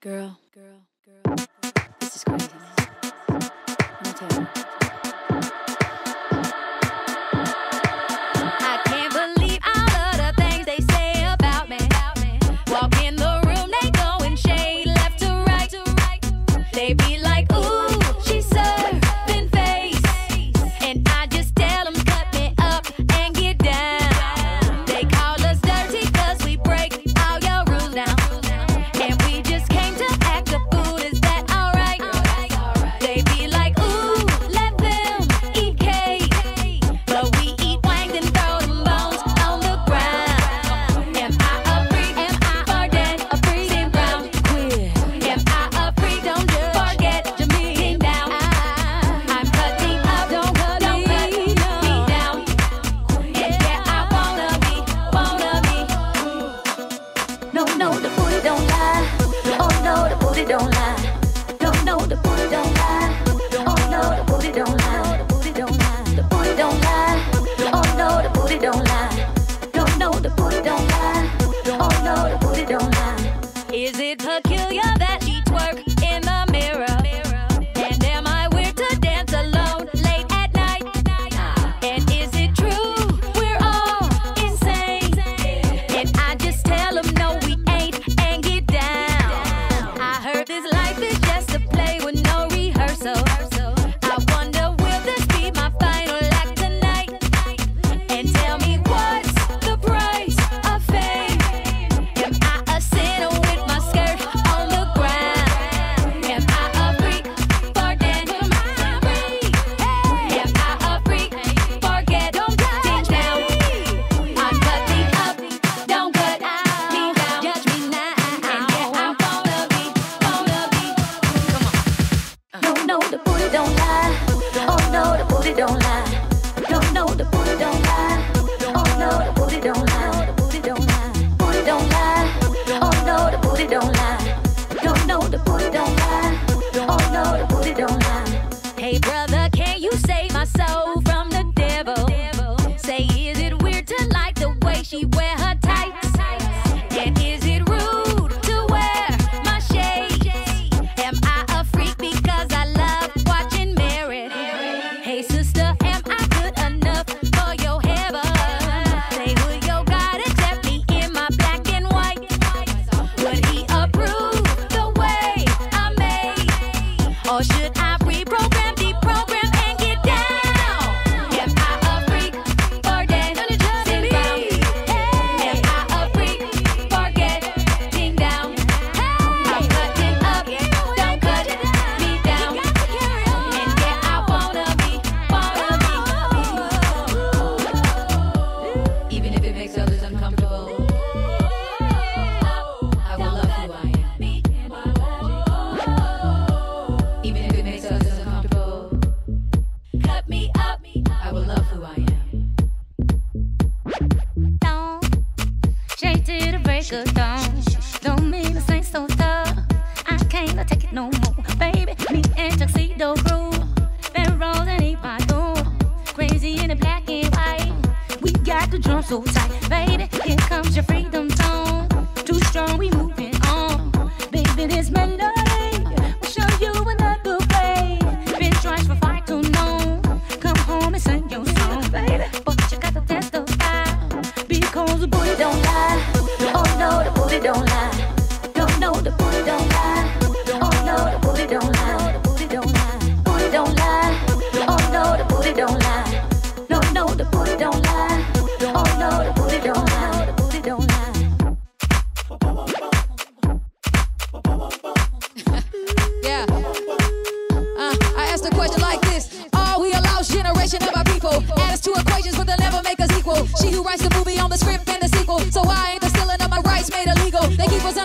Girl, this is crazy. Let me tell you. I can't believe all of the things they say about me. Walk in the room, they go and shade left to right. They be like, ooh, she's serving face. And I just tell them, cut me up and get down. They call us dirty cause we break all your rules now. And we just came to act the fool, is that alright? They be like, ooh, let them eat cake. But we eat wings and throw them bones on the ground. Am I a freak? Am I forget? A freak? Sit round, queer. Am I a freak? Don't just forget to me down. I'm cutting up, don't cut me down. And yeah, I wanna be. No, the booty don't lie. Oh no, the booty don't lie. No, the booty don't lie. Oh no, the booty don't lie. The booty don't lie. The booty don't lie. Oh no, the booty don't lie. No, the booty don't lie. Oh no, the booty don't lie. Is it peculiar that she twerk in the mirror? And am I weird to dance alone late at night? And is it true we're all insane? And I just tell them no, we ain't, and get down. I heard this life is just a play with no rehearsal. I wonder, will this be my final act tonight? And tell me, what's the price of fame? Am I a sinner with my skirt on the ground? Am I a freak? Forget. Am I a freak? Am I a freak? Forget. Don't cut down. I'm cutting up. Don't cut me down. Judge me now. And yeah, I wanna be. Come on. No, the booty don't lie. Oh no, the booty don't lie. No, the booty don't lie. Oh no, the booty don't lie. The booty don't lie. Booty don't lie. Oh no, the booty don't lie. No, the booty don't lie. Oh no, the booty don't lie. Hey brother, can you save my soul from the devil? Say, is it weird to like the way she wear her tights? And is it rude to wear my shades? Am I a freak because I love watching Merit? Hey sister, am I good enough for your heaven? Say, would your God accept me in my black and white? Would he approve the way I'm made? Or should I reprogram, deprogram, and get down? Am I a freak? Forget, sit round. Am I a freak? Forget, ding down. I'm cutting up, don't cut me down. And yeah, I wanna be. Even if it makes others uncomfortable, I will love who I am. Even if it makes others uncomfortable, cut me up, I will love who I am. Dawn, straight to the break of dawn. Don't mean this ain't so tough. I can't take it no more, baby. Me and Tuxedo Crew, Barrels and Ipado, crazy in the black and white. We got the drum so tight, baby. Here comes your freedom tone. Too strong, we moving on, baby. This melody will show you another way. Been trying for far too long. Come home and sing your song, baby. But you got to testify because the booty don't lie. Oh no, the booty don't lie. No, the booty don't lie. Oh no, the booty don't lie. The booty don't lie. Booty don't lie. Oh no, the booty don't lie. No, the booty don't lie. Oh no, the booty don't lie. The booty don't lie. Yeah. I asked a question like this: are we a lost generation of our people? Add us to equations, but they'll never make us equal. She who writes the movie on the script and the sequel. So why ain't the stealing of my rights made illegal? They keep us